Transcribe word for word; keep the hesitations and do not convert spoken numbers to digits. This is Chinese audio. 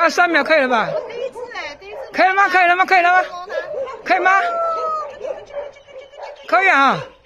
二三秒可以了吧？ 第一次哎，第一次。 可以了吗？可以了吗？可以了吗？可以吗？可以啊。